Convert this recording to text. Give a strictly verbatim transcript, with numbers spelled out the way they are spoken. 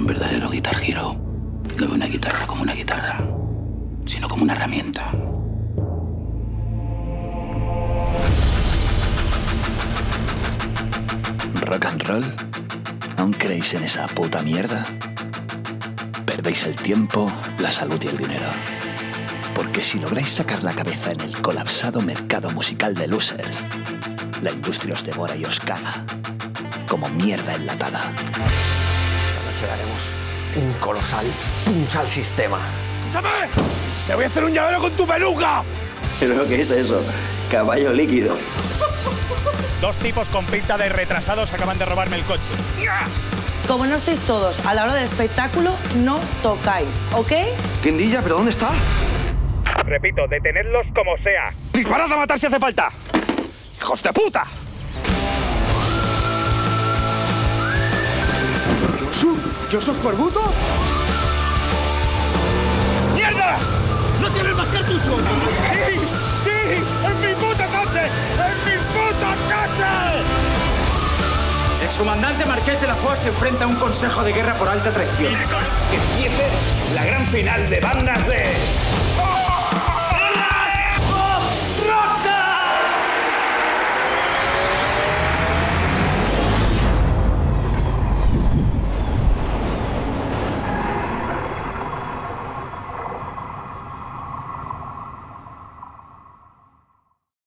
verdadero Guitar Hero no ve una guitarra como una guitarra, sino como una herramienta. ¿Rock and roll? ¿Aún creéis en esa puta mierda? Perdéis el tiempo, la salud y el dinero. Porque si lográis sacar la cabeza en el colapsado mercado musical de losers, la industria os devora y os caga como mierda enlatada. Esta noche daremos un colosal punch al sistema. ¡Escúchame! ¡Te voy a hacer un llavero con tu peluca! ¿Pero qué es eso? Caballo líquido. Dos tipos con pinta de retrasados acaban de robarme el coche. Como no estéis todos a la hora del espectáculo, no tocáis, ¿ok? Quindilla, ¿pero dónde estás? Repito, detenedlos como sea. ¡Disparad a matar si hace falta! ¡Hijos de puta! ¿Josu? ¿Josu Corbuto? ¡Mierda! ¡No tienes más cartuchos! ¡Sí! ¡Sí! ¡En mi puto coche! ¡En mi puto coche! El comandante Marqués de la Foix se enfrenta a un consejo de guerra por alta traición. Que empiece la gran final de bandas de...